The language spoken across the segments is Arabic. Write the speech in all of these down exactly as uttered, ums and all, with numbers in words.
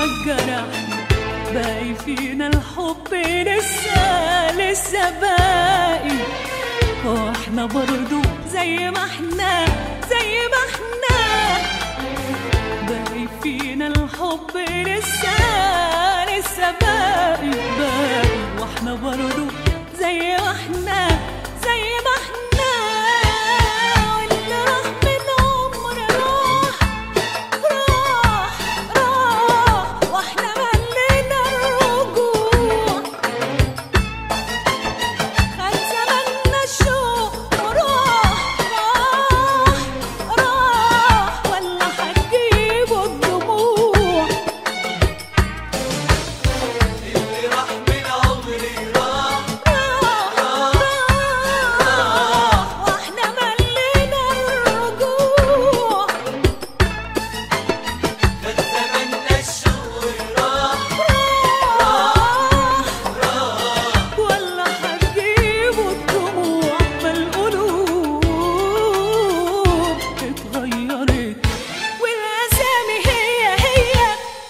جرحنا باقي فينا الحب لسه لسه باقي، واحنا برضو زي ما احنا زي ما احنا باقي فينا الحب لسه لسه باقي باقي، واحنا برضو زي ما احنا زي ما احنا. واللي راح من عمر راح راح راح، واحنا ملينا الرجوع، خد زماننا الشوق وراح راح راح، ولا هتجيبوا الدموع. اللي راح من عمري راح راح راح، واحنا ملينا الرجوع، خد زماننا الشهور راح راح راح، ولا هتجيبوا الدموع. ما القلوب اتغيرت والأسامي هي هي.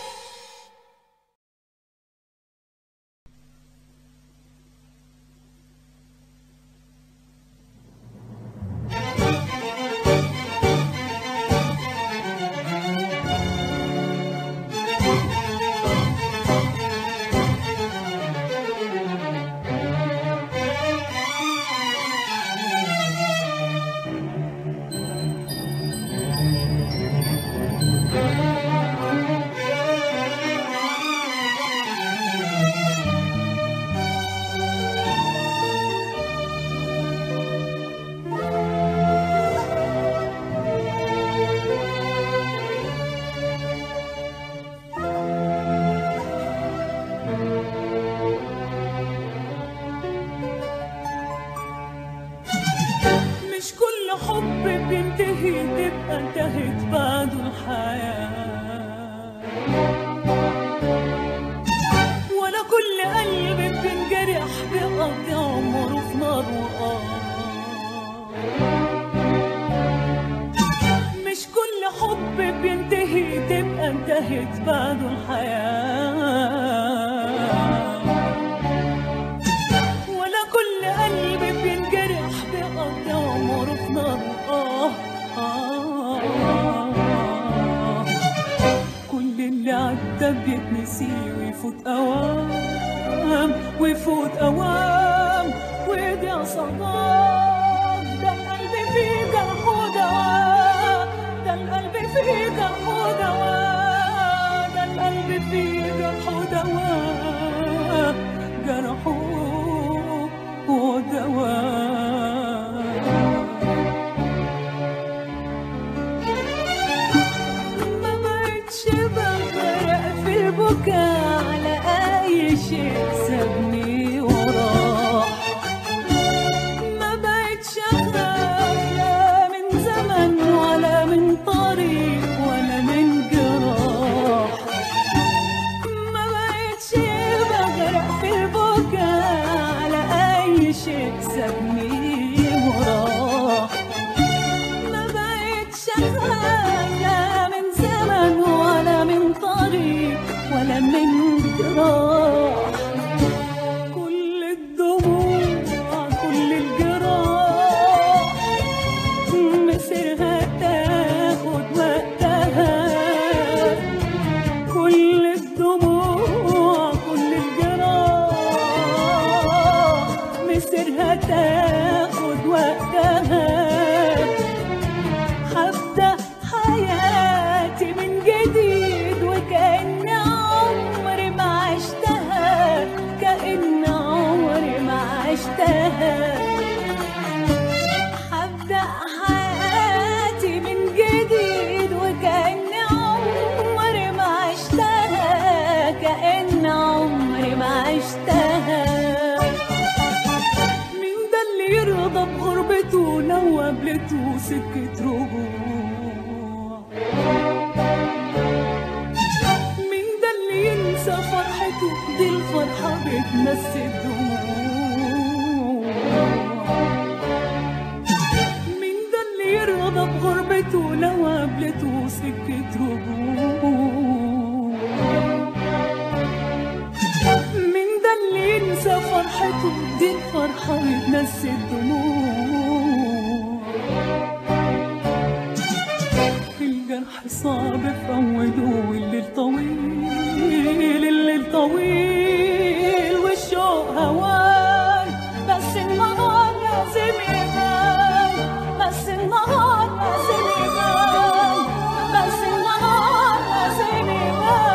مش كل حب بينتهي تبقى انتهت بعده الحياة، ولا كل قلب بينجرح بيقضي عمره في نار وقار. مش كل حب بينتهي تبقى انتهت بعده الحياة، ولا كل قلب بينجرح بيقضي عمره في نار. آه آه آه، كل اللي عدى بيتنسي ويفوت أوام ويفوت أوام ويضيع صدام. ده القلب فيه جرح ودواء، ده القلب فيه جرح ودواء، ده القلب فيه جرح ودواء، جرح ودواء. ما بقتش بغرق في البكاء على أي شيء سابني وراه، ما بقتش أخاف لا من زمن ولا من طريق ولا من جراح. ما بقتش بغرق في البكاء على أي شيء سابني وراه، ما بقتش أخاف لا من زمن ولا من طريق ولا من جراح. كل الدموع كل الجراح مسيرها تاخد وقتها، كل الدموع كل الجراح مسيرها تاخد وقتها. هبدأ حياتي من جديد وكأن عمري ما عشتها، كأن عمري ما عشتها. هبدأ حياتي من جديد وكأن عمري ما عشتها، كأن عمري ما عشتها. مين ده اللي يرضى بغربته لو قابلته سكة رجوع؟ مين ده اللي ينسى فرحته دي الفرحة بتنسي الدموع؟ مين ده اللي يرضى بغربته لو قابلته سكة رجوع؟ تودي الفرحة وتنسي الدموع. الجرح صعب فوده والليل طويل، الليل طويل والشوق هوان، بس النهار لازم يبان، بس النهار لازم يبان، بس النهار لازم يبان.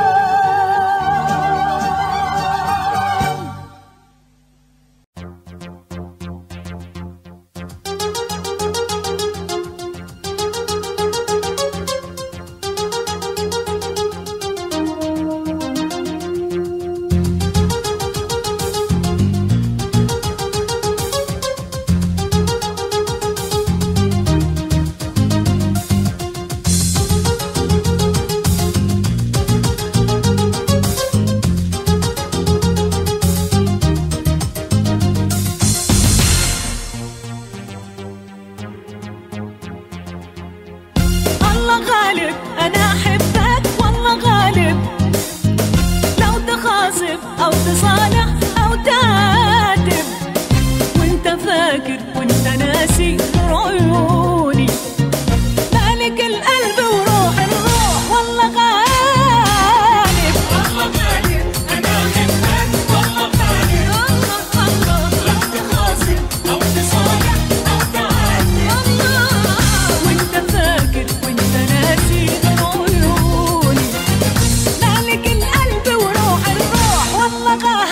والله غالب أنا أحبك، والله غالب لو تخاصم أو تصالح أو تعاتب، وانت فاكر وانت ناسي عيوني، مالك القلب وروح الروح. والله غالب والله غالب أنا أحبك، والله غالب لو تخاصم أو تصالح أو تعاتب، وانت فاكر وانت ناسي عيوني، مالك القلب وروح الروح. والله غالب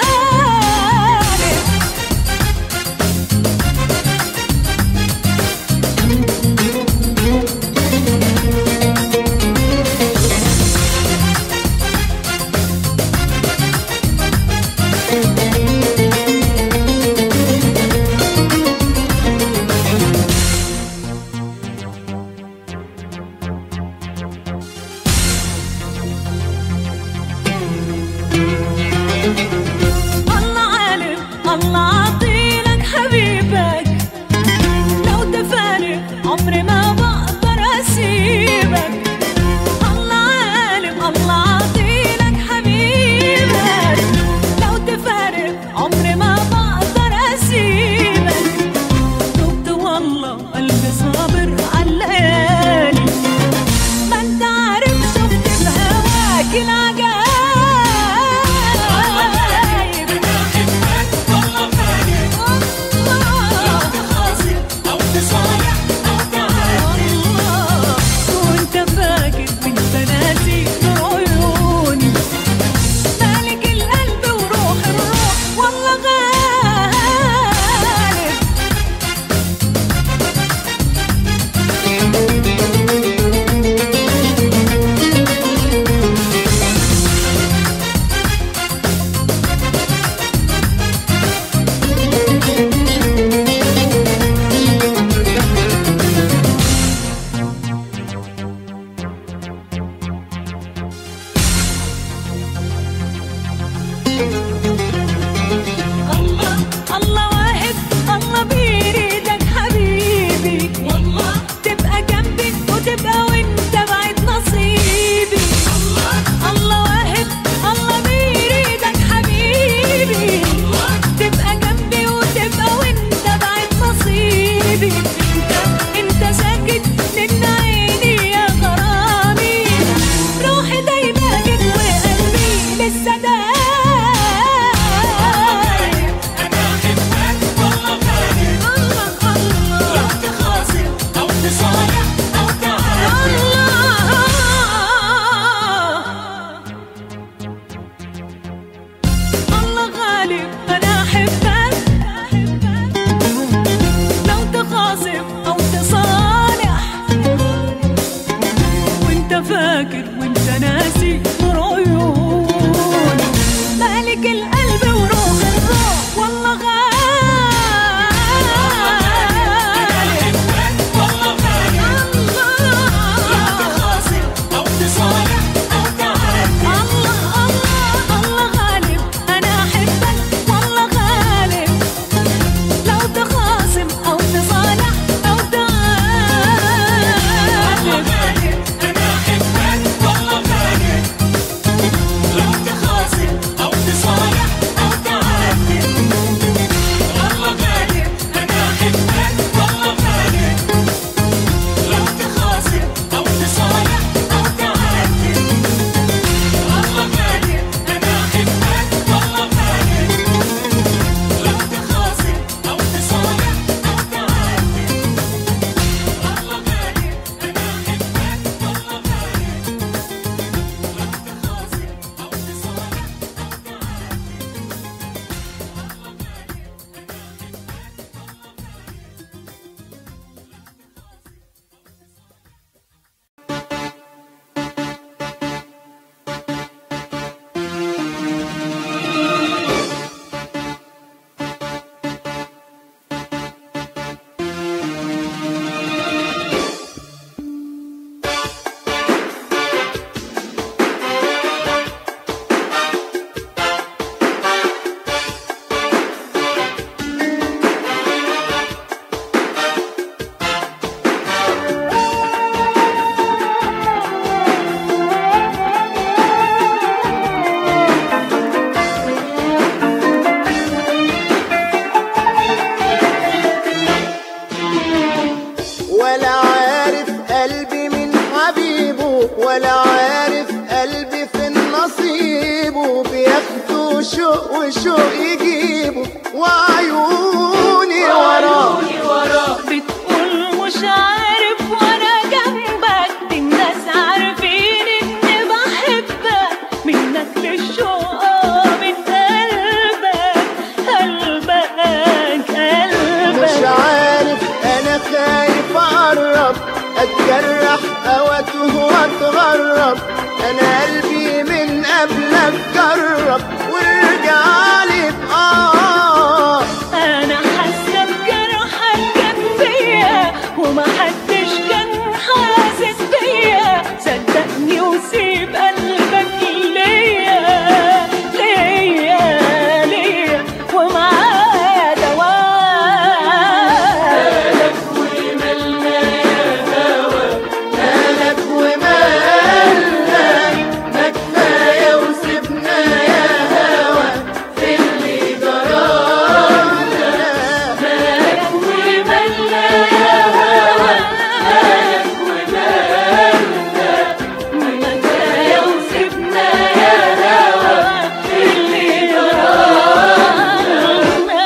الله عالم، الله عطيلك حبيبك، لو تفارق عمري ما بقدر أسيبك. الله عالم، الله عطيلك حبيبك، لو تفارق عمري ما بقدر أسيبك. تبت والله قلبي صابر عالليالي، ما انت عارف شفت بهواك العجايب. أو تصالح أو تعاتب. ولا عارف قلبي في النصيب، وبياخدوا شوق وشوق يجيبوا، وعيوني وراه. بتقول مش عارف وانا جنبك، الناس عارفين اني بحبك، منك للشوق من قلبك قلبك قلبك. مش عارف انا خايف اقرب، اتجرح او اتوه واتغرب، انا قلبي من قبلك جرب وارجعلي بآه. انا حاسه بجرحك كان فيا، ومحدش كان حاسس بيا، صدقني وسيب قلبك ليا ليا ليا، ومعايا دواء. مالك ومالنا يا هوا، مالك ومالنا، ما كفاية وسيبنا يا هوا في اللي جرالنا. مالك ومالنا يا هوا، مالك ومالنا، ما كفاية وسيبنا يا هوا اللي جرالنا.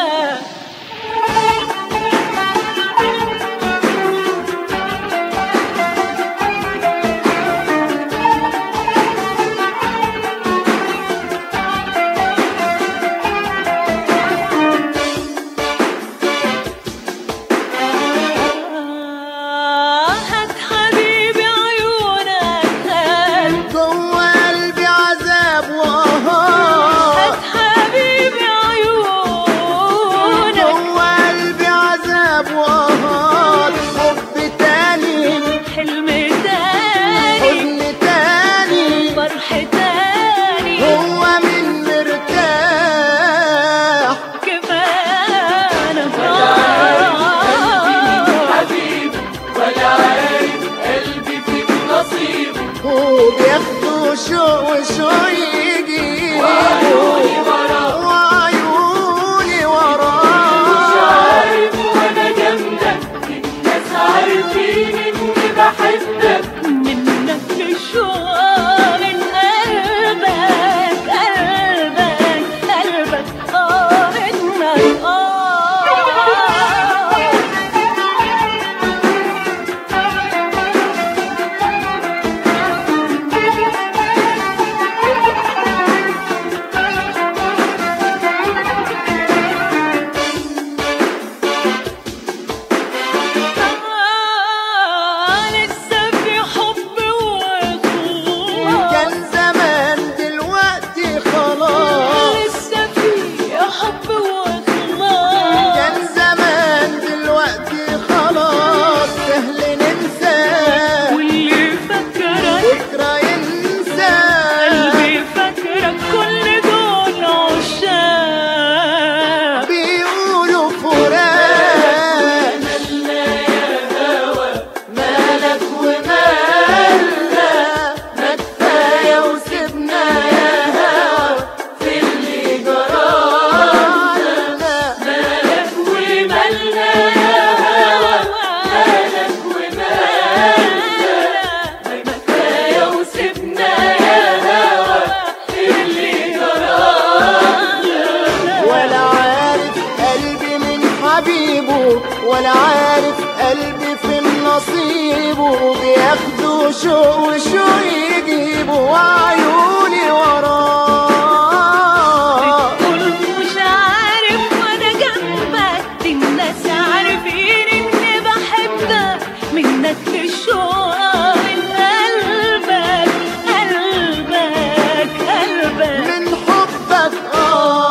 هات حبيبي عيونك، هات جوا قلبي عذاب وآهات، هات حبيبي عيونك، جوا قلبي عذاب وآهات، حب تاني حلم تاني حزن تاني، فرح تاني، هو من مرتاح. كفانا حبيبي ولا عارف قلبي فيك نصيبه، وبياخدوا شوق وشوق يجيبوا، وعيوني وراه. وعيوني مش وراه. عارف وانا جنبك، الناس عارفين اني بحبك، منك للشوق من قلبك قلبك قلبك اه منك اه. لسه في حب وخلاص، كان زمان دلوقتي خلاص، لسه في حب وخلاص، كان زمان دلوقتي خلاص، سهل ننساه واللي فكرك بكرة ينسى. قلبي فاكرك كل دول عشاق. بيقولوا فراق، مالنا يا هوا، مالك ومالنا، ما كفاية وسيبنا يا هوا في اللي جرالنا. مالك ومالنا يا هوا، مالك ومالنا، ما كفاية وسيبنا يا هوا اللي جرالنا. ولا عارف قلبي من حبيبه، ولا عارف قلبي في النصيب، وبياخدوا شوق وشوق يجيبوا، وعيوني وراه. قول مش عارف وانا جنبك، دي الناس عارفين اني بحبك، منك للشوق من قلبك قلبك قلبك. من حبك آه.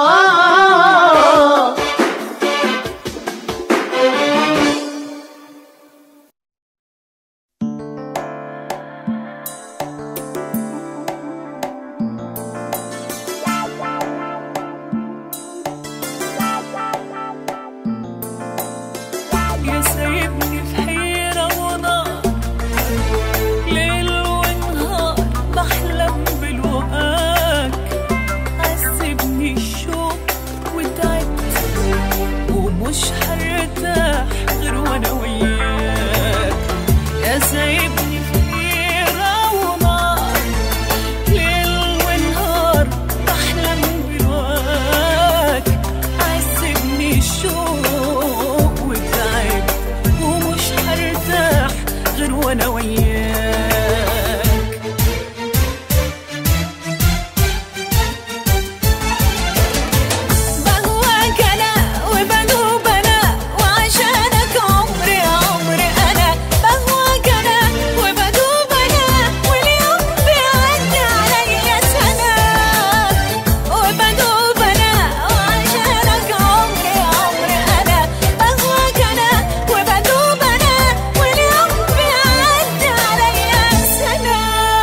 يا سايبني في حيرة ونار، وانا وياك. بهواك انا وبدوب انا وعشانك عمري عمري انا. بهواك انا وبدوب انا واليوم بيعدي عليا سنة. وبدوب انا وعشانك عمري عمري انا. بهواك انا وبدوب انا واليوم بيعدي عليا سنة.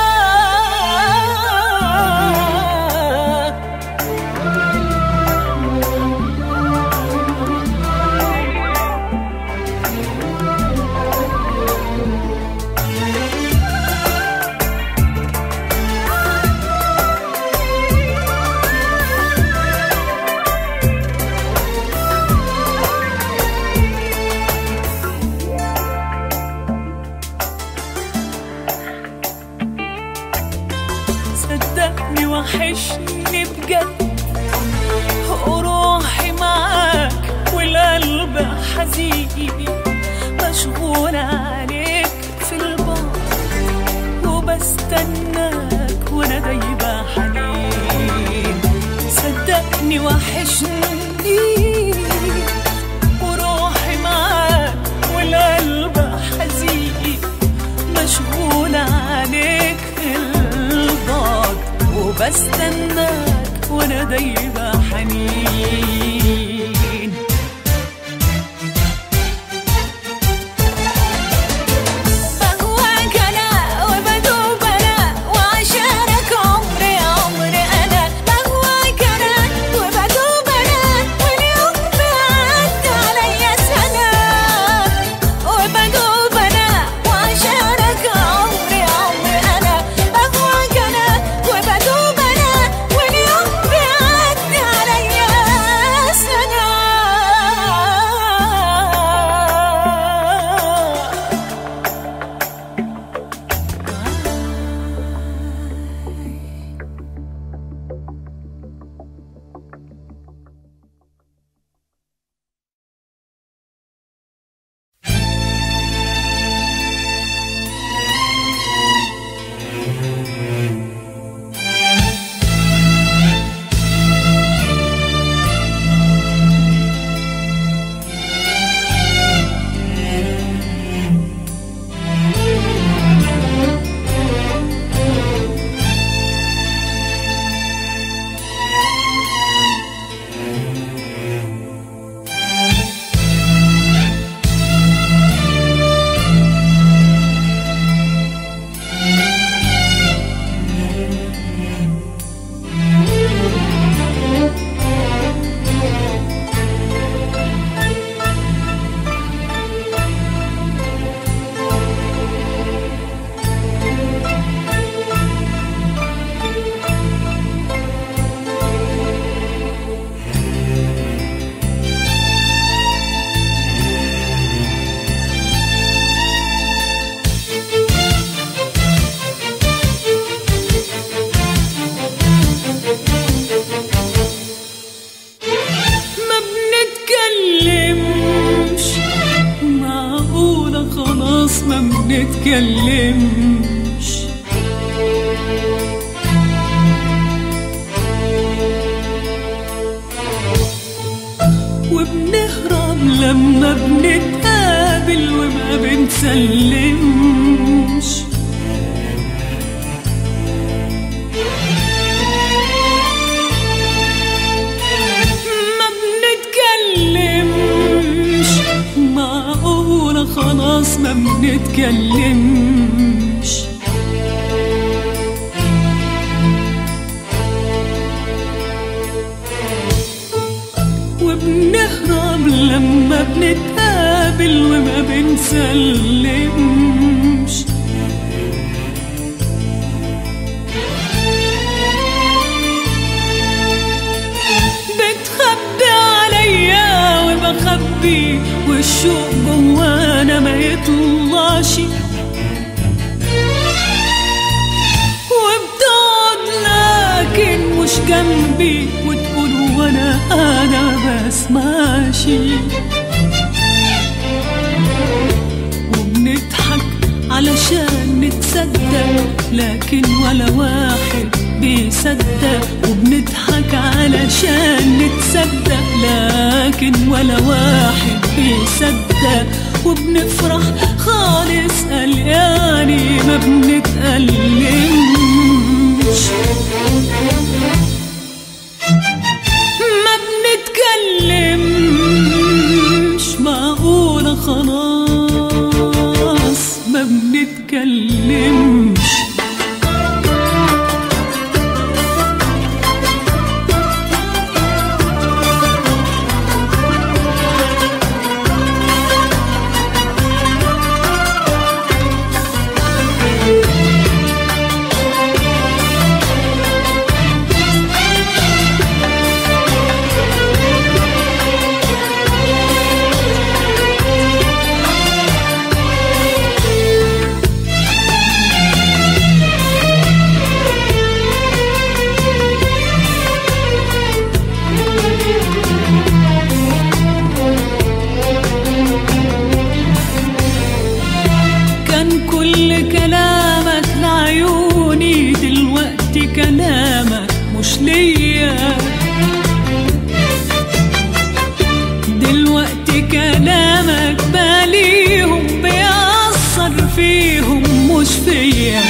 صدقني وحشني بجد وروحي معاك والقلب حزين مشغول عليك في البعد وبستناك وانا دايبة حنين. صدقني وحشني وروحي معاك والقلب حزين مشغول عليك في البعد وبستناك وانا دايبة حنين. بهواك انا وبدوب انا وعشانك عمري عمري انا. بهواك انا وبدوب انا واليوم بيعدي عليا سنة. وبدوب انا وعشانك عمري عمري انا. بهواك انا وبدوب انا واليوم بيعدي عليا سنة. ما بنتكلمش معقولة خلاص ما بنتكلمش. وبنهرب لما بنتقابل وما بنسلمش. ما بنتكلمش معقولة خلاص ما بنتكلمش. وبنهرب لما بنتقابل وما بنسلمش. بتخبي عليا وبخبي والشوق جوانا ما يطلعش. وبتقعد لكن مش جنبي وتقول وانا انا بسمعش. وبنضحك على بيصدق لكن ولا واحد بيصدق، وبنضحك علشان نتصدق لكن ولا واحد بيصدق، وبنفرح خالص قلقاني ما بنتألمش ما بنتكلمش، معقولة خلاص ما بنتكلمش. كلامك مش ليا دلوقتي، كلامك باليهم بيأثر فيهم مش فيا.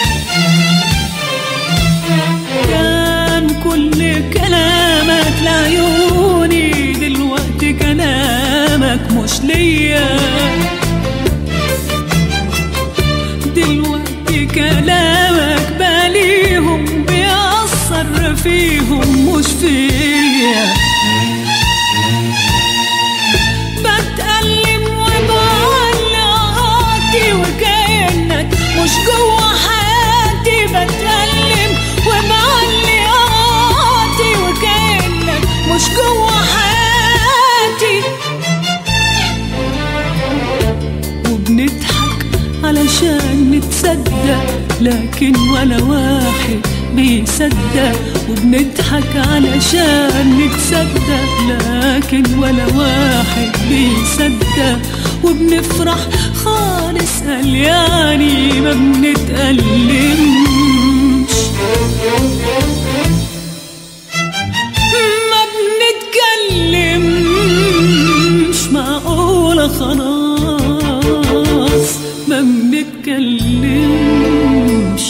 كان كل كلامك لعيوني دلوقتي كلامك مش ليا، دلوقتي كلامك باليهم بيأثر فيهم مش فيا. بتألم وبعلقاتي وكأنك مش جوا حياتي، بتألم وبعلقاتي وكأنك مش جوا حياتي، وبنضحك علشان نتصدق لكن ولا واحد بيصدق، وبنضحك علشان نتصدق لكن ولا واحد بيصدق، وبنفرح خالص قلقاني ما بنتألمش ما بنتكلمش، معقولة خلاص ما بنتكلمش.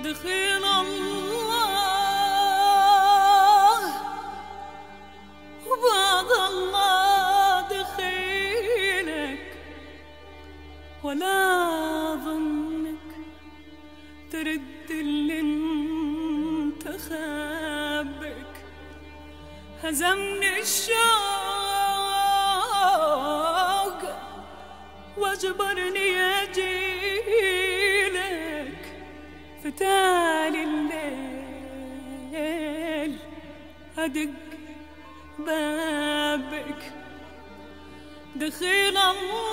دخيل الله وبعد الله دخيلك، ولا ظنك ترد اللي انت خابك. هزمني الشوق واجبرني اجيلك في تالي الليل ادق بابك. دخيل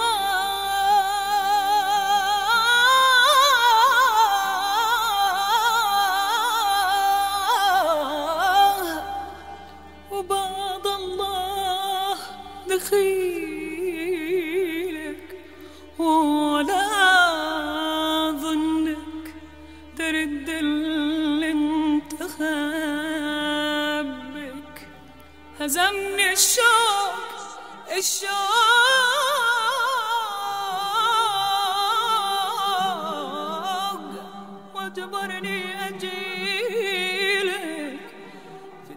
الله وبعد الله دخيلك، ولا ظنك ترد اللي انت خابك. هزمني الشوق الشوق واجبرني اجيلك في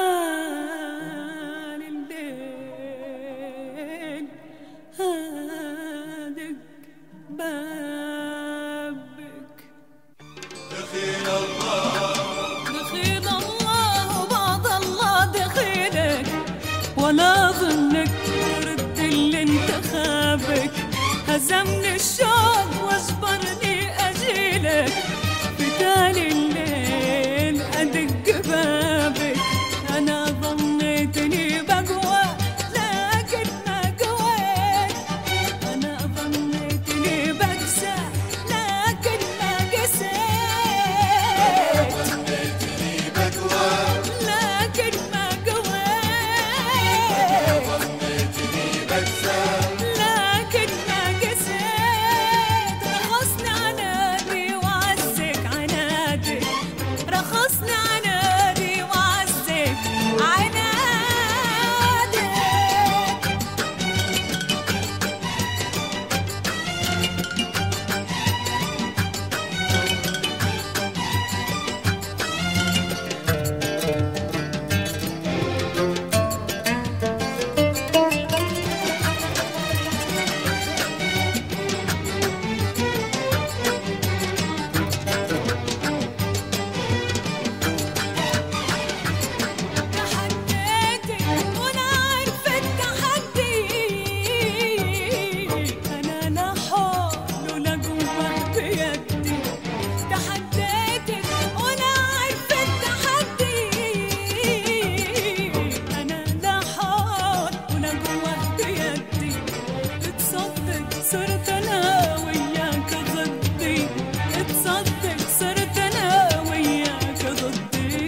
تالي الليل هادق بابك. دخيل الله دخيل الله وبعد الله دخيلك، ولا ظنك ترد اللي انت خابك. هزمني الشوق واجبرني اجيلك في تالي الليل ادق بابك. انا ظنيتني بقوى لكن ما قويت، انا ظنيتني بقسى لكن ما قسيت، ظنيتني بقوى لكن ما قويت، ظنيتني بقسى لكن ما قسيت. رخصني عنادي وعزك عنادك، رخصني عنادي وعزك عنادك. تحديتك وانا عارفة التحدي، انا لا حول ولا قوة بيدي. تحديتك وانا عارفة التحدي، انا لا حول ولا قوة بيدي. تصدق صرت انا وياك ضدي، تصدق صرت انا وياك ضدي.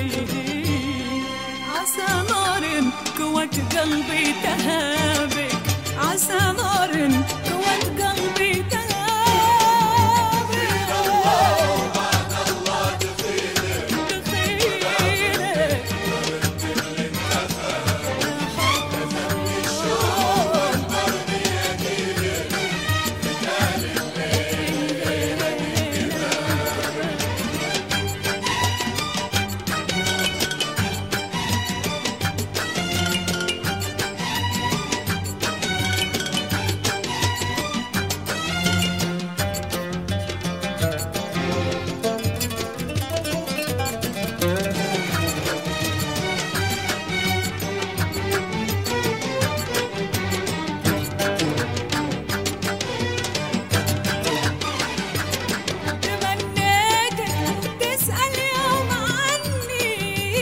عسى نار قوة قلبي تهابك، عسى نار قوة قلبي تهابك. وبعد الله دخيلك دخيلك اللي انت خابك. هزمني الشوق واجبرني اجيلك في تالي الليل ادق بابك. تمنيتك تسأل يوم عني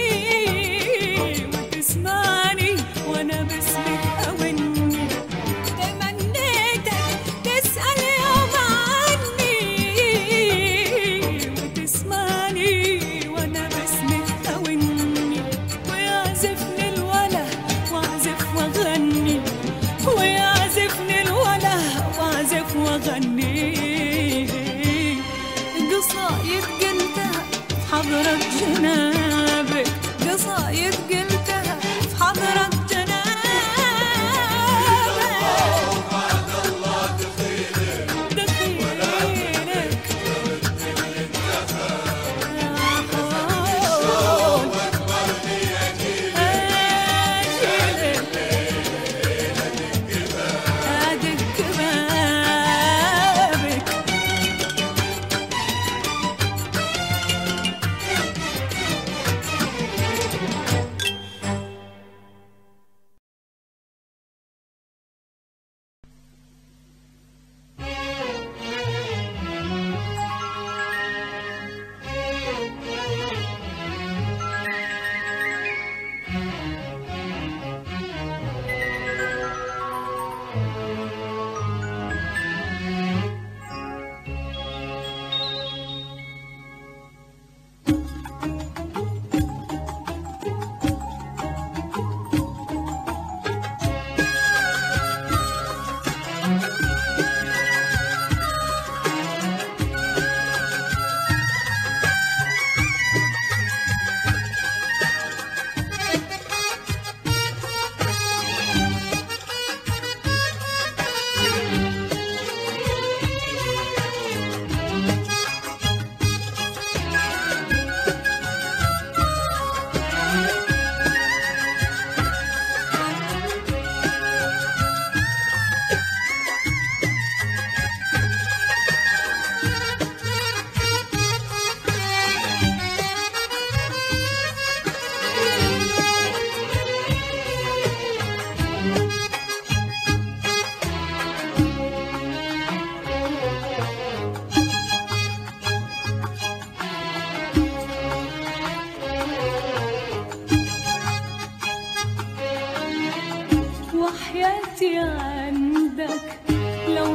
وتسمعني وانا باسمك أوني. تمنيتك تسأل يوم عني وتسمعني وانا باسمك أوني. ويعزفني الولا واعزف واغني، ويعزفني الولا واعزف واغني. قصايد قلتها في حضرة جنابك، قصايد قلتها في حضرة جنابك. وبعد الله دخيلك دخيلك اللي انت خابك.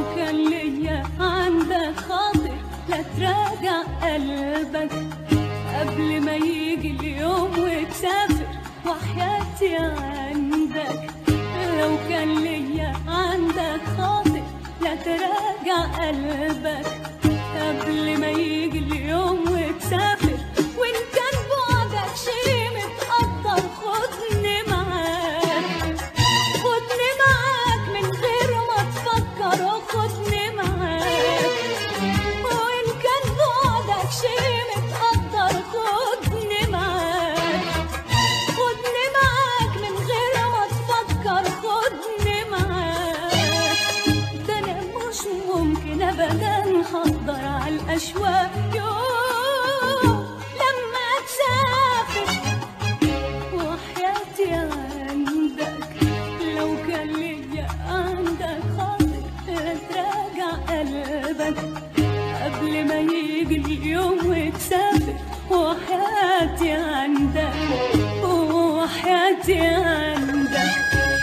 كان ليا عندك خاطر لا تراجع قلبك قبل ما يجي اليوم وتسافر وحياتي عندك. لو كان ليا عندك خاطر لا تراجع قلبك قبل ما يجي اليوم وتسافر. وإن كان بعدك شي متقدر خدني معاك، خدني معاك من غير ما تفكر، خدني معاك. وإن كان بعدك شي متقدر خدني معاك، خدني معاك من غير ما تفكر، خدني معاك. ده أنا مش ممكن أبدا هقدر على الأشواق يوم لما تسافر وحياتي عندك. لو كان ليا عندك خاطر تراجع قلبك قبل ما يجي اليوم وتسافر وحياتي عندك، وحياتي عندك.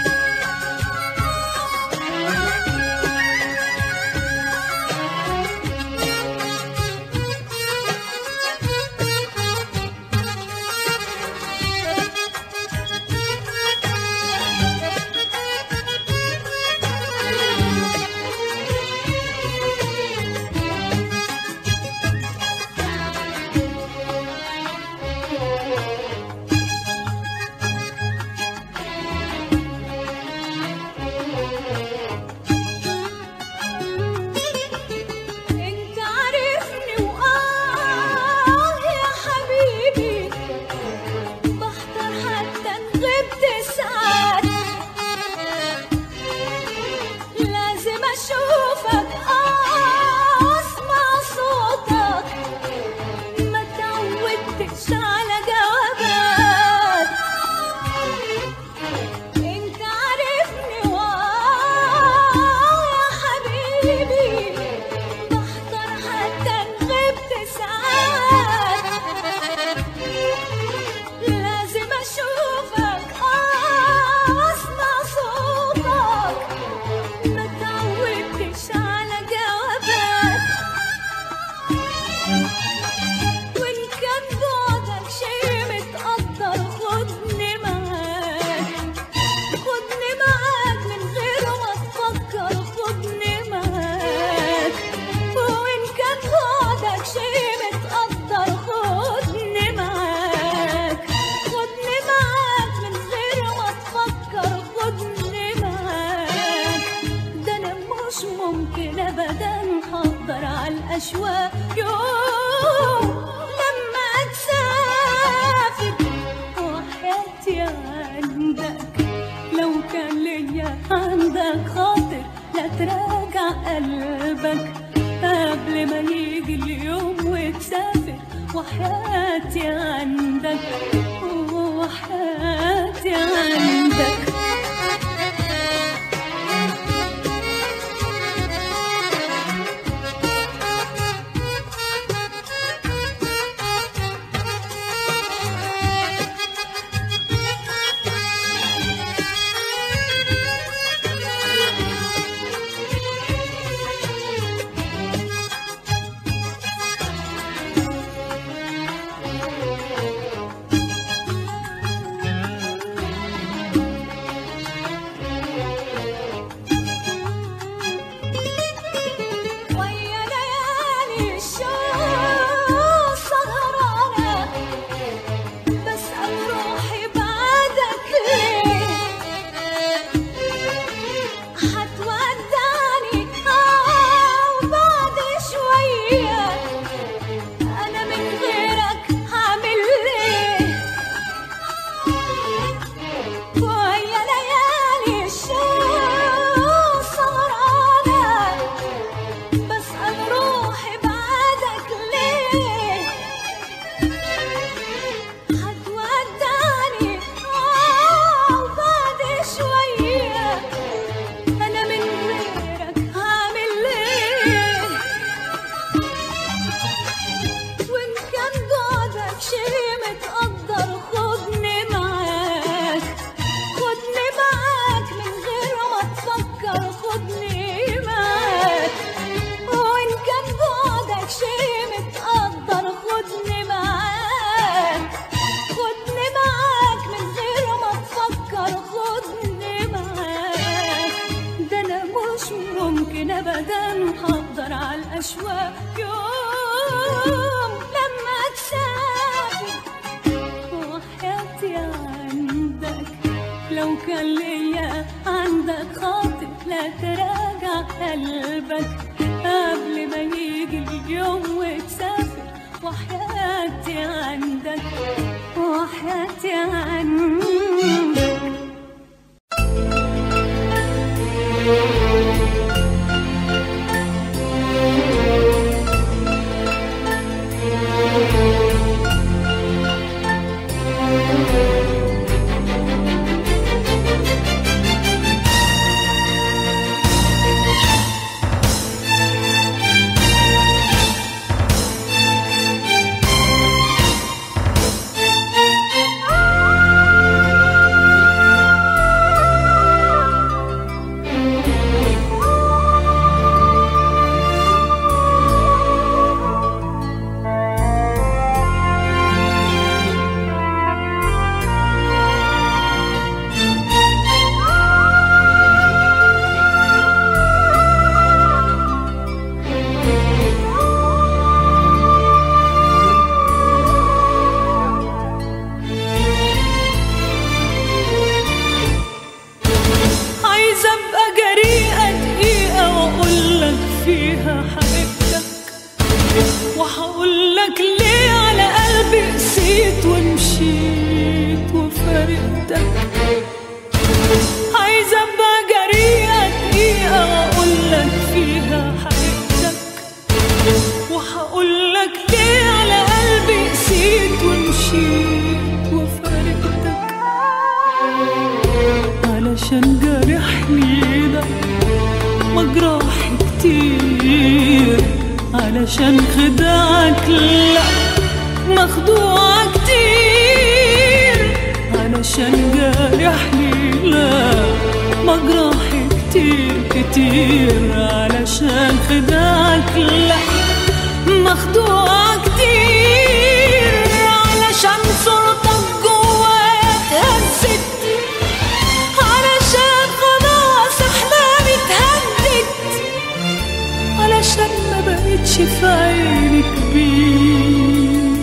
الأشواق يوم لما تسافر وحياتي عندك. لو كان ليا عندك خاطر لا تراجع قلبك قبل ما يجي اليوم وتسافر وحياتي عندك، وحياتي عندك. كان ليا عندك خاطر لا تراجع قلبك قبل ما يجي اليوم وتسافر، وحياتي عندك وحياتي عندك. وهقولك ليه على قلبي قسيت ومشيت وفارقتك. عايزة ابقى جريئة دقيقة واقولك فيها حبيبتك، وهقولك ليه على قلبي قسيت ومشيت وفارقتك. علشان جرحني ده مجراحي كتير، علشان خداعك لا مخدوع كتير، علشان جارحني لا مجراحي كتير كتير، علشان خداعك لا مخدوع كتير، علشان صورتك جوايا اتهزت، علشان خلاص احلامي اتهدت، علشان ما بقتش في عيني كبير.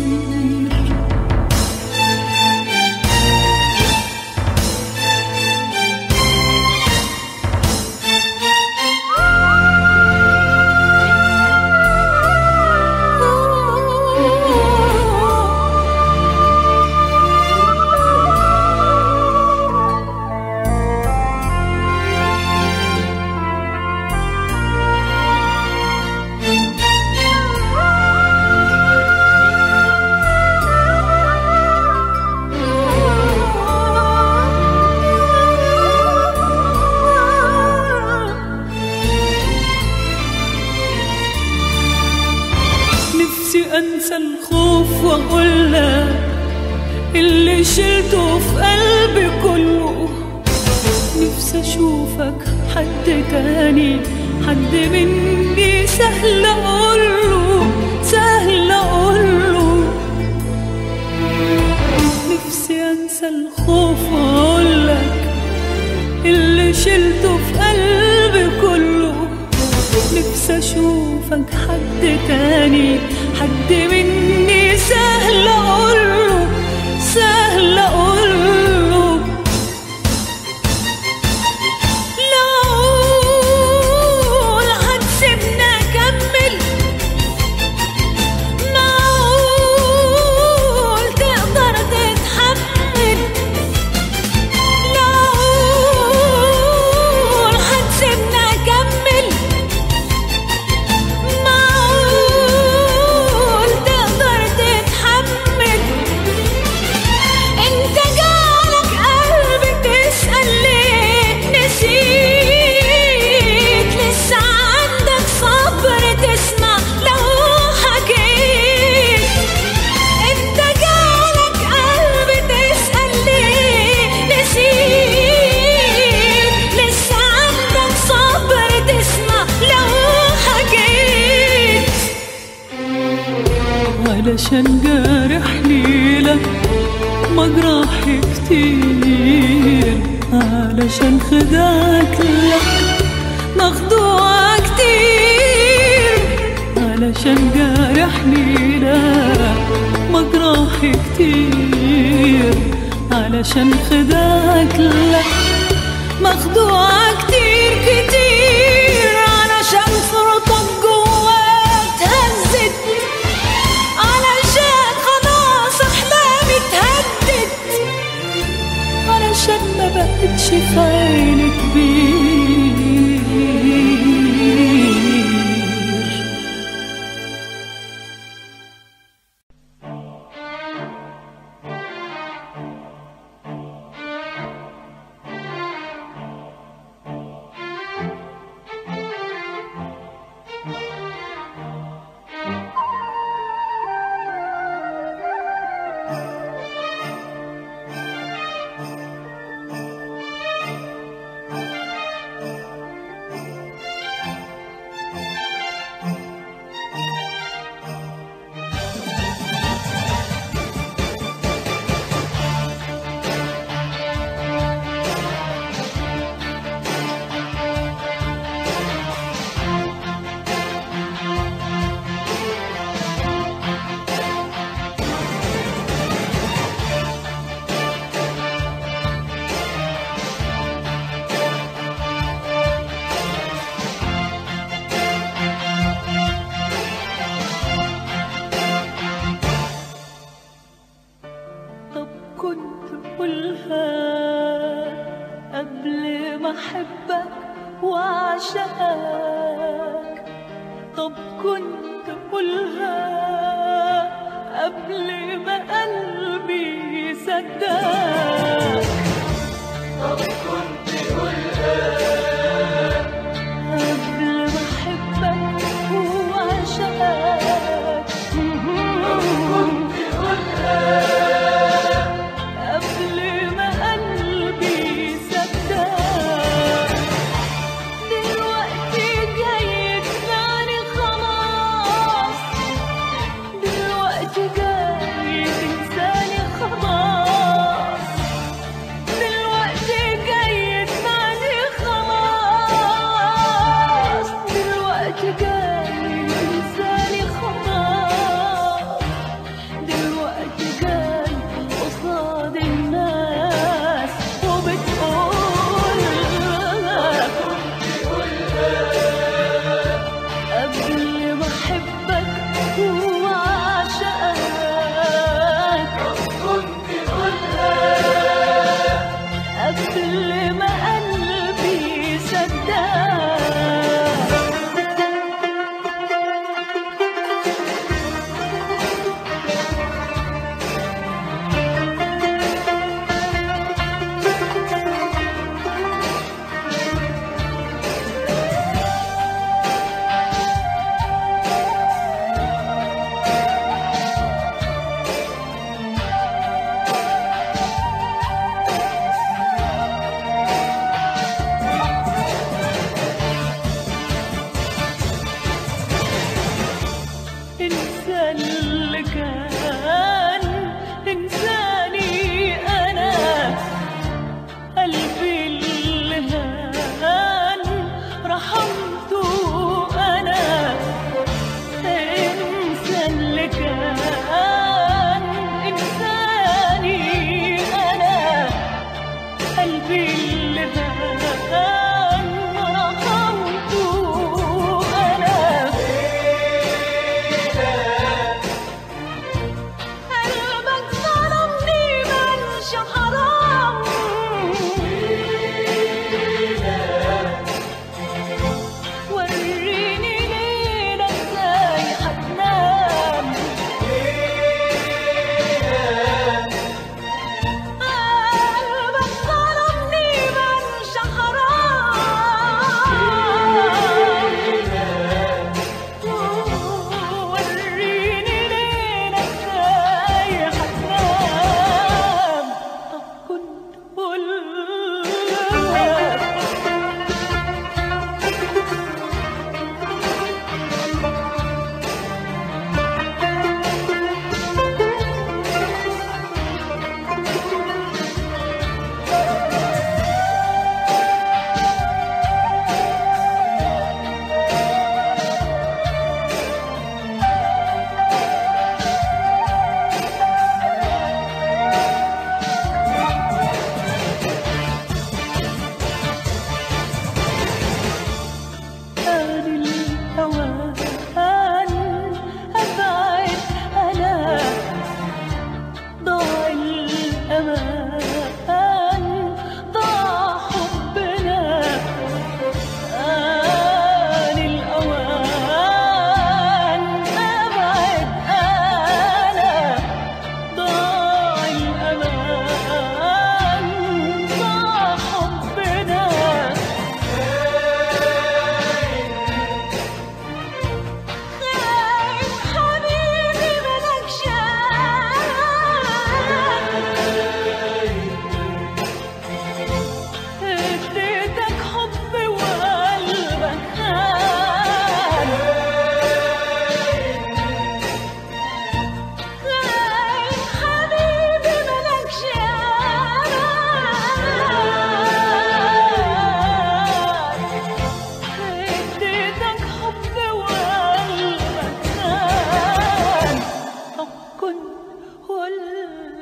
نفسي انسى الخوف واقولك اللي شلته في قلبي كله، نفسي اشوفك حد تاني، حد مني سهل اقوله سهل اقوله. نفسي انسى الخوف واقولك اللي شلته في قلبي كله، نفسي اشوفك حد تاني، حد مني سهل اقوله سهل اقوله. معقول هتسيبنا اكمل؟ معقول تقدر تتحمل؟ معقول هتسيبنا اكمل؟ معقول تقدر تتحمل؟ انت جالك قلب تسأل ليه نسيت؟ لسه عندك صبر تسمع لو حكيت؟ انت جالك قلب تسأل ليه نسيت؟ لسه عندك صبر تسمع لو حكيت؟ علشان جارحني لك مجراحي كتير، علشان خداعك لك مخدوع كتير، علشان جارحني لك مجراحي كتير، علشان خداعك لك مخدوعة كتير كتير علشان صورتك جوايا اتهزت، علشان خلاص أحلامي اتهدت، علشان ما بقتش في عيني كبير. قبل ما احبك واعشقك، طب كنت قولها قبل ما قلبي يصدقك، طب كنت قولها قبل ما احبك واعشقك، طب كنت قولها جاي الأمان ضاع حبنا آن الأوان أبعد أنا ضاع الأمان ضاع حبنا خايف حبيبي ملكش اديتك حب وقلبك خان خايف حبيبي ملكش اديتك حب وقلبك خان حق ولا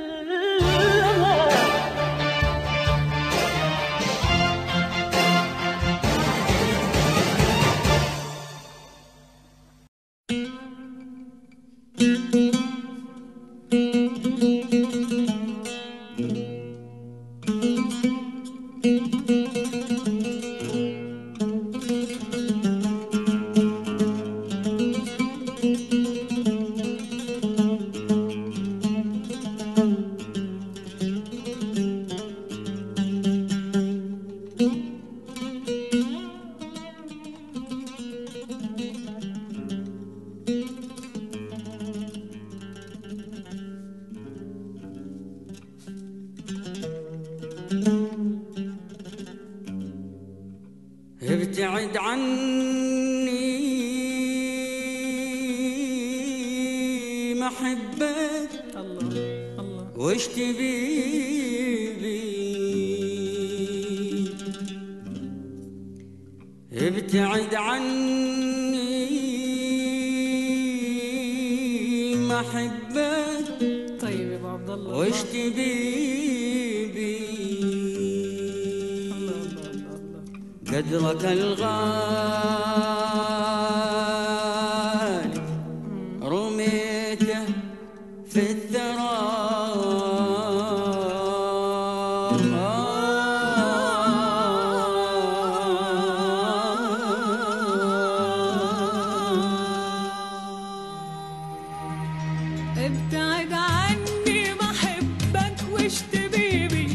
ابتعد عني محبك الله الله وش تبي بي ابتعد عني محبك طيب يا ابو عبد الله وش تبي بي الله الله الله الله قدرك الغالي رميته في الثرى ابتعد عني بحبك وش تبيبي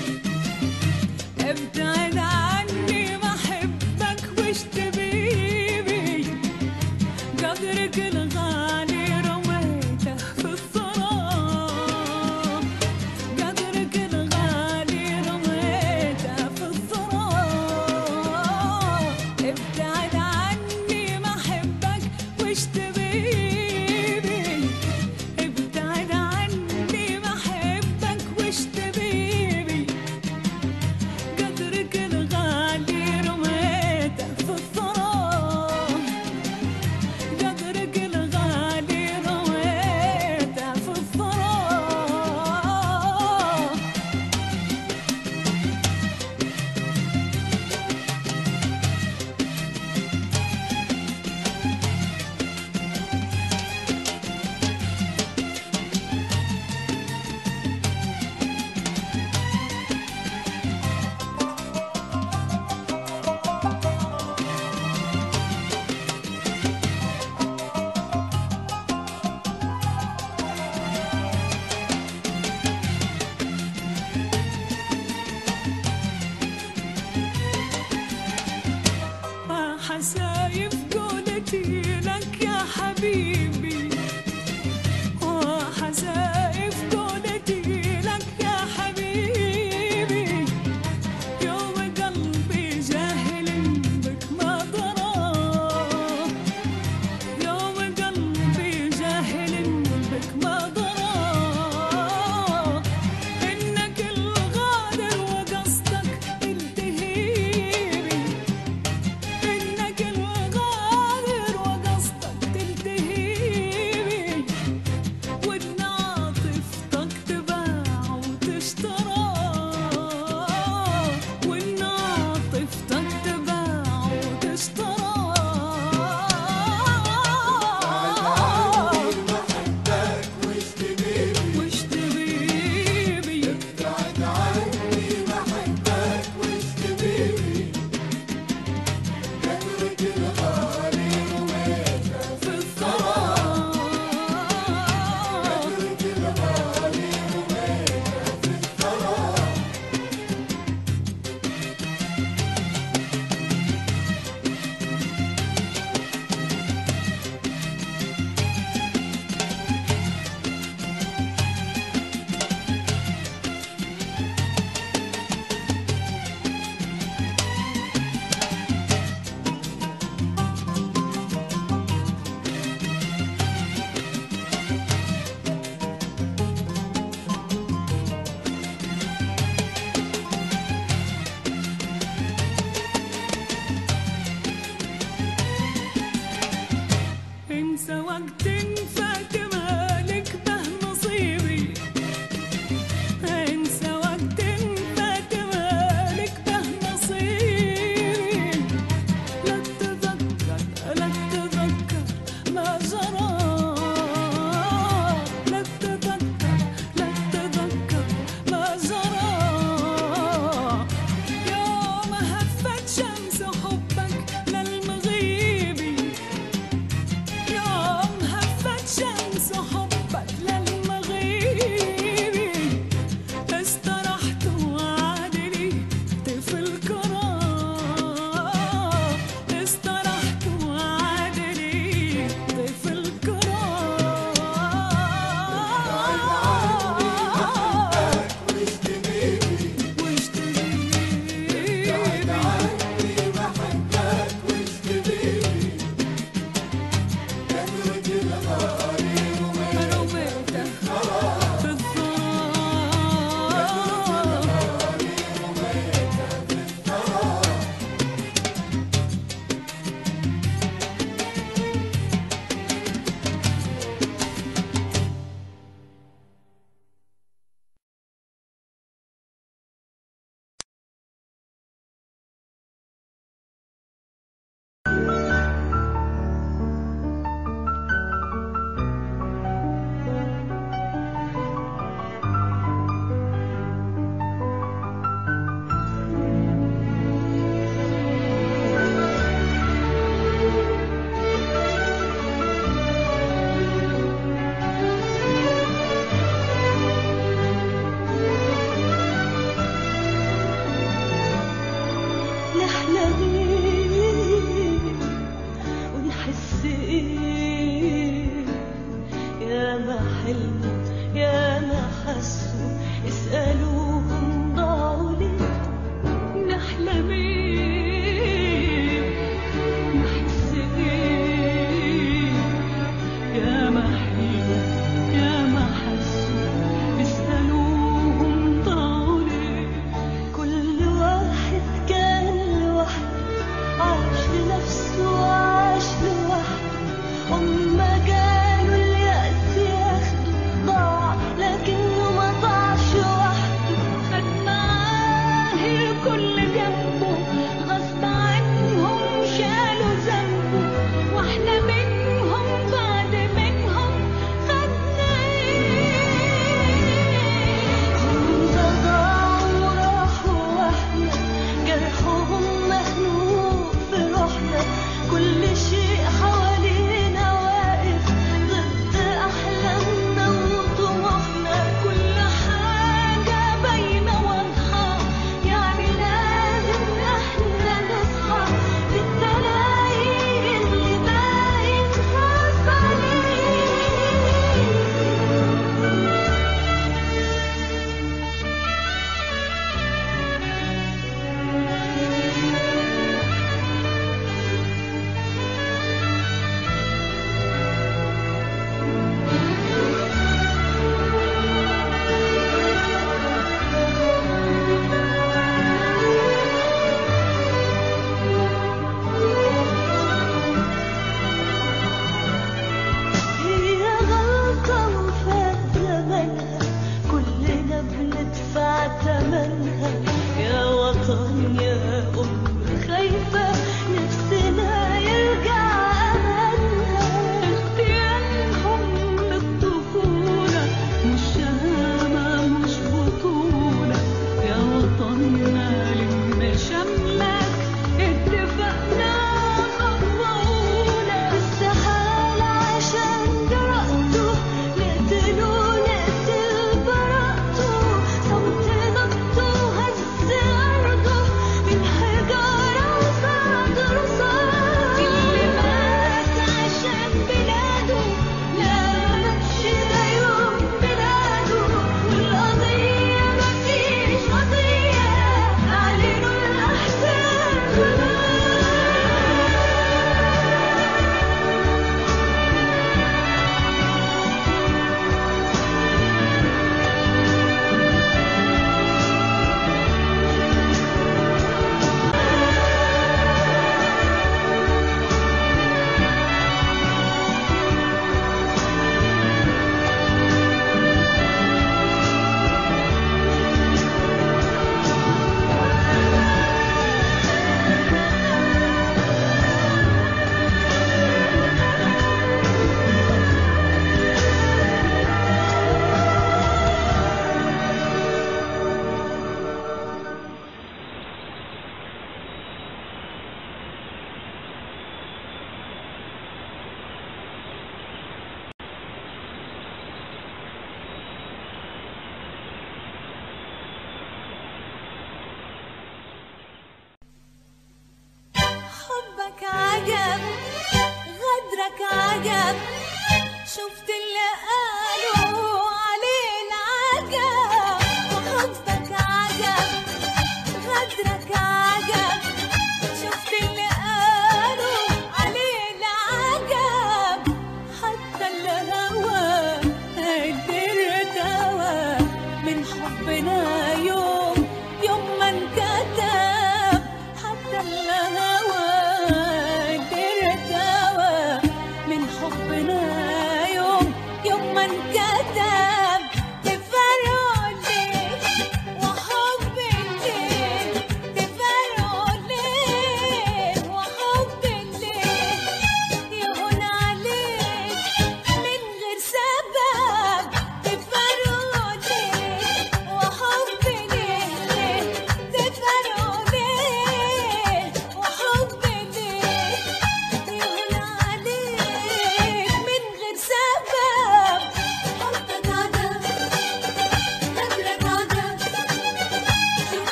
ابتعد عني بحبك وش تبيبي قدرك الغالي رميته في الثرى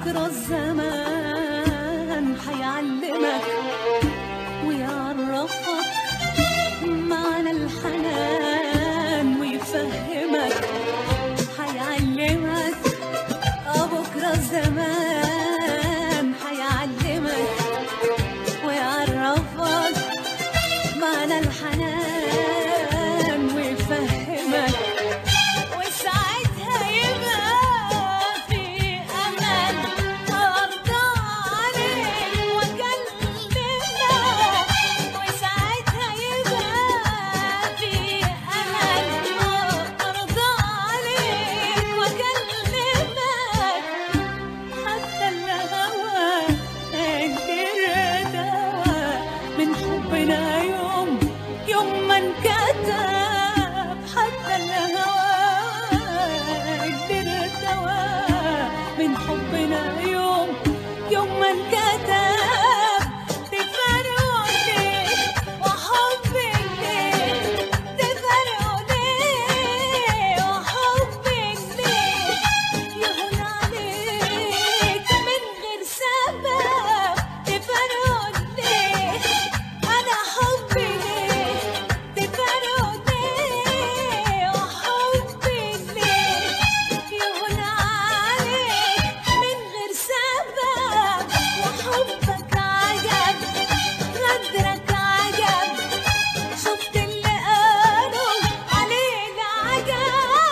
بكرة الزمان حيعلمك ويعرفك معنى الحنان ويفهمك، حيعلمك بكرة الزمان حيعلمك ويعرفك معنى الحنان ويفهمك، وساعتها يبقى في أمل أرضى عليك وأكلمك، وساعتها يبقى في أمل أرضى عليك وأكلمك، حتى الهوى قدر دوا من حبنا يوم يوم ما انكتب، حتى الهوى قدر دوا من حبنا يوم يوم ما انكتب، تفرقوا ليه وحبك ليه، تفرقوا ليه وحبك ليه، يهون عليك من غير سبب، تفرقوا ليه أنا حبي ليه، تفرقوا ليه وحبي ليه، يهون عليك من غير سبب، وحبك عجب غدرك عجب، شفت اللي قالوا علينا عجب.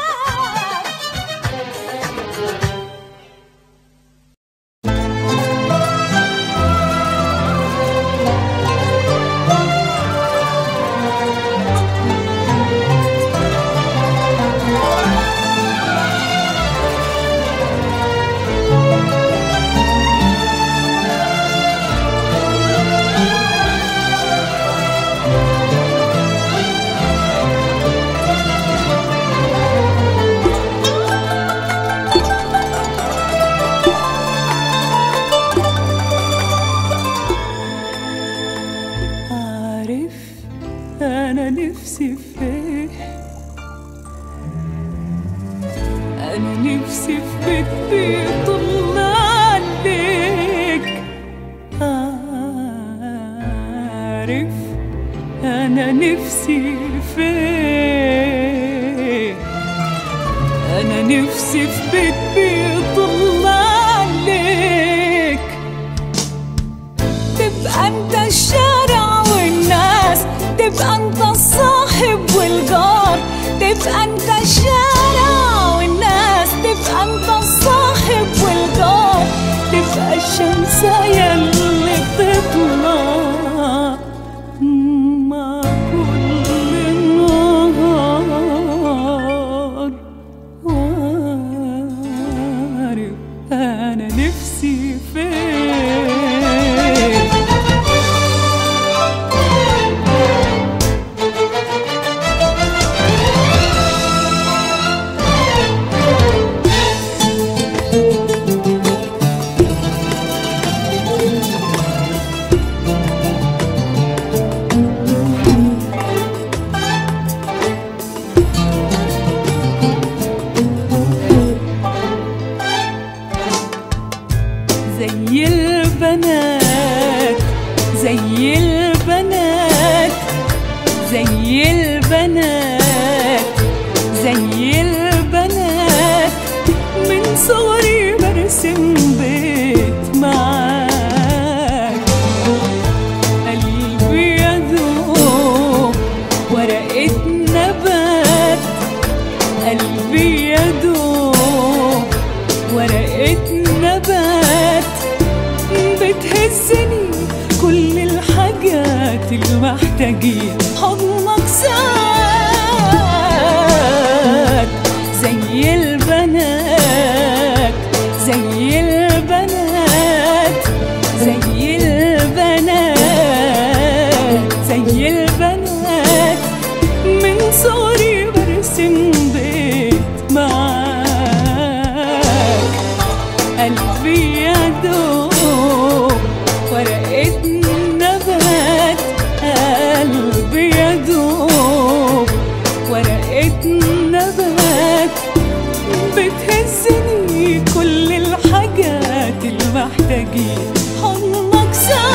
عارف أنا نفسي في إيه؟ أنا نفسي في بيت بيطل عليك، عارف أنا نفسي في إيه؟ أنا نفسي في بيت بيطل عليك، تبقى انت الشارع والناس، تبقى انت الصاحب والجار، تبقى انت الشارع والناس، تبقى انت الصاحب والجار، تبقى الشمسية اللي بتطلع مع كل نهار، وعارف أنا نفسي فين. زي البنات زي البنات زي البنات زي البنات، من صغري برسم بيت معاك، قلبي يدوب ورقة نبات، قلبي يدوب ورقة نبات، بتهزني كل الحاجات اللي محتاجين حضنك ساعات، زي البنات زي البنات زي البنات زي البنات، من صغري برسم بيت معاك، قلبي يدوب ورقة نبات، قلبي محتاجين حضنك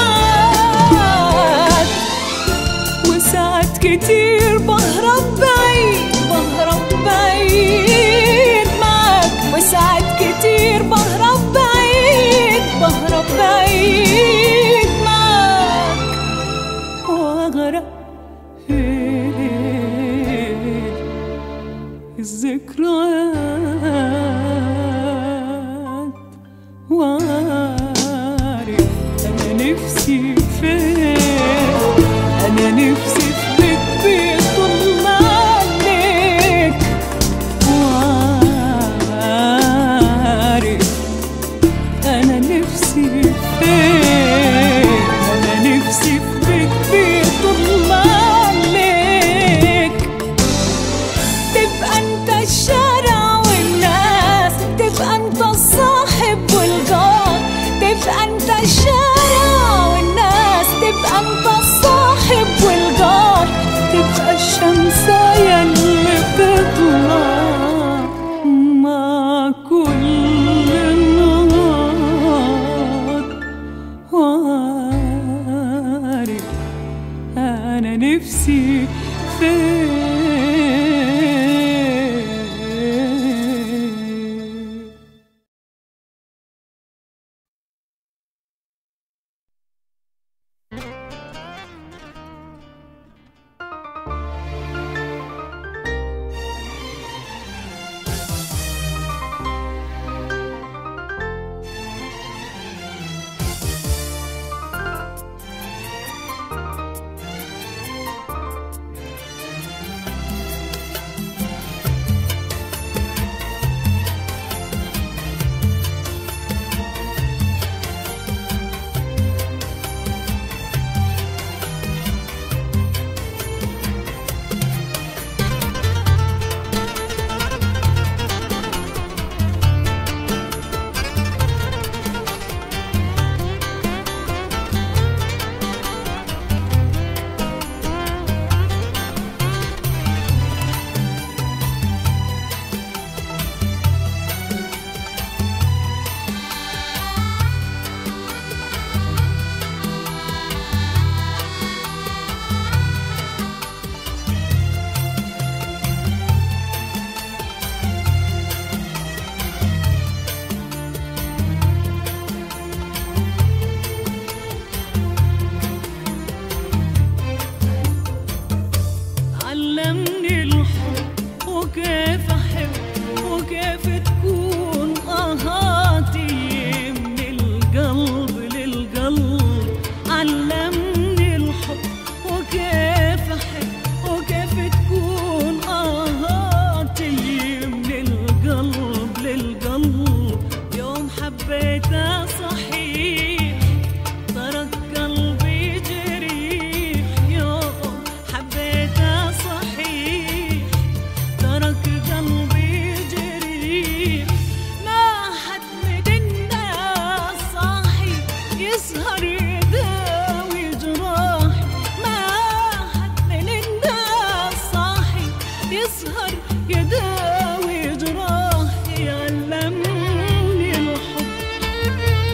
ساعات، وساعات كتير بهرب بعيد بهرب بعيد معاك، وساعات كتير بهرب بعيد بهرب بعيد معاك، واغرق في الذكريات، وعارف أنا نفسي فين، أنا نفسي في بيت بيطل عليك، وعارف أنا نفسي فين، أنا نفسي في بيت بيطل عليك، تبقى أنت الشارع والناس، تبقى أنت الصاحب والجار، تبقى أنت الشارع والناس، تبقى أنت الصاحب والجار، تبقى الشمسية اللي بتطلع مع كل نهار، وعارف أنا نفسي فين. علمني الحب وكيف أحب وكيف تكون آهاتي من القلب للقلب، علمني الحب وكيف أحب وكيف تكون آهاتي من القلب للقلب، يوم حبيته صحيح ترك قلبي جريح، يوم حبيته صحيح ترك قلبي جريح، ما حد من الناس صاحي يسهر يداوي جراحي، ما حد من الناس صاحي يسهر يداوي جراحي، علمني الحب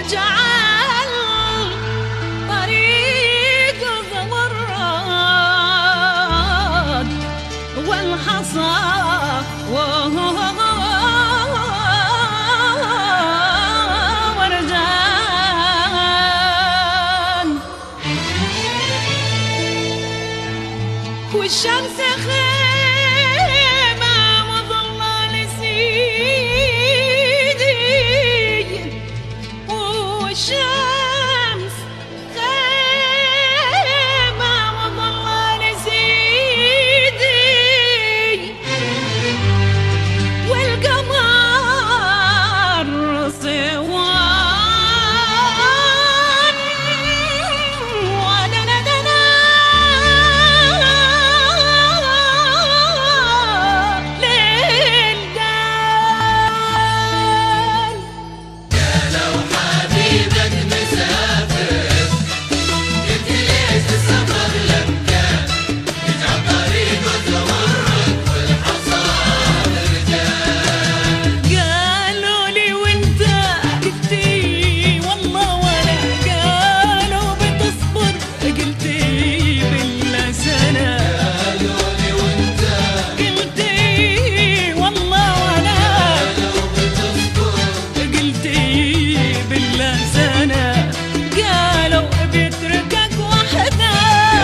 وجعل طريق زمرد والحصى ورجان والشمس خيمة مظلة لسيدي والشمس خيمة مظلة لسيدي والقمر صوان ودندنا ليل دان. يا لو حبيبك مسافر قلت ليش السفر لم كان يجعل طريقه زمرد والحصان رجال. قالوا لي وانت قلتي والله ولا قالوا بتصبر قلتي بالله سنة. قالوا لي وانت قلتي والله ولا قالوا بتصبر قلتي بالله سنة. قالوا بيتركك وحدة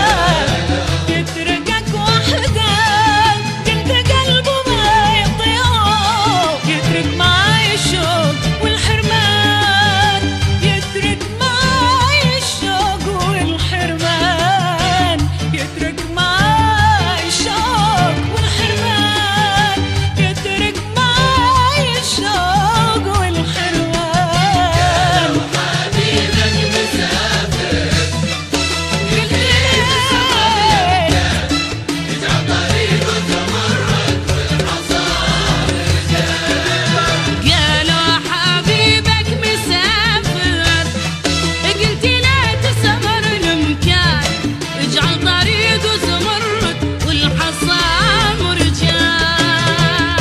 بيتركك وحدة قلت قلبه ما يطيق يترك معاي الشوق والحرمان يترك معاي الشوق والحرمان يترك معاي الشوق والحرمان يترك معاي الشوق والحرمان. حبيبك مسافر قلت لي يجعل طريقه زمرد والحصان رجال. قالوا حبيبك مسافر قلت لا تسافر المكان اجعل طريقه زمرد والحصان مرجان.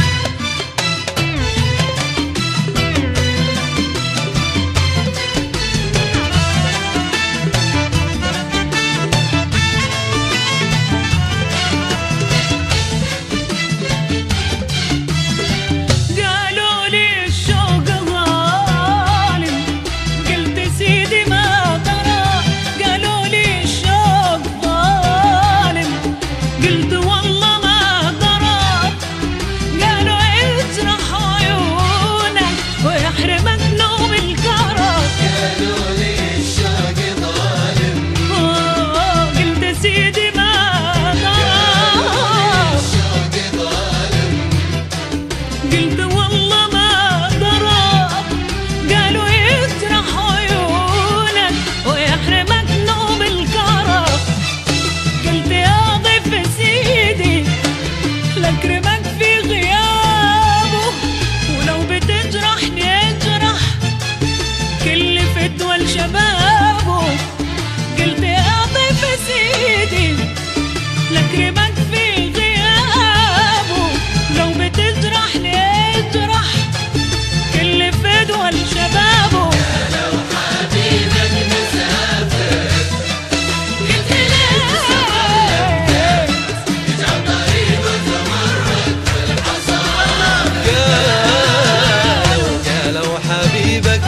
قالوا لي الشوق ظالم قلت سيدي ما ترى. قالوا لي الشوق ظالم قلت والله ما ترى. قالوا اجرح عيونك ويحرمك نوم الكرم. قالوا لي الشوق ظالم آه، قلت سيدي ما ترى. الشوق ظالم قلت والله ما درى. قالوا يجرح عيونك ويحرمك نوم الكرم. قلت يا ضيف سيدي لاكرمك في غيابه ولو بتجرحني اجرح كل فتوى لشبابه. قلت يا ضيف سيدي لاكرمك في غيابه لو بتجرحني اجرح كل فدوى لشبابه. لو حبيبك مسافر قلت ليه يجعل طريقه زمرد والحصان. قالوا قالوا حبيبك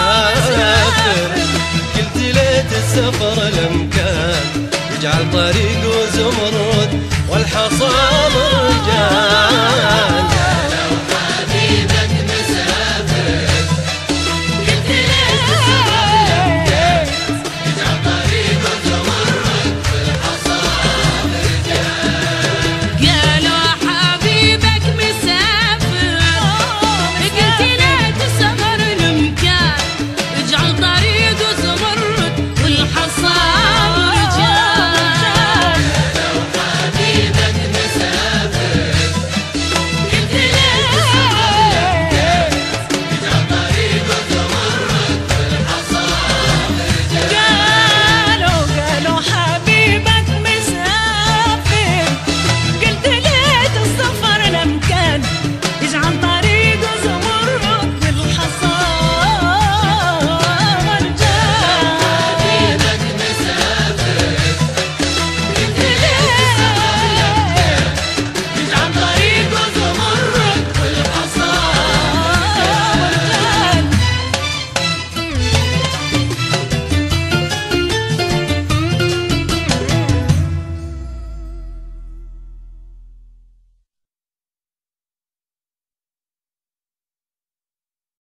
مسافر قلت ليت السفر لم كان يجعل طريق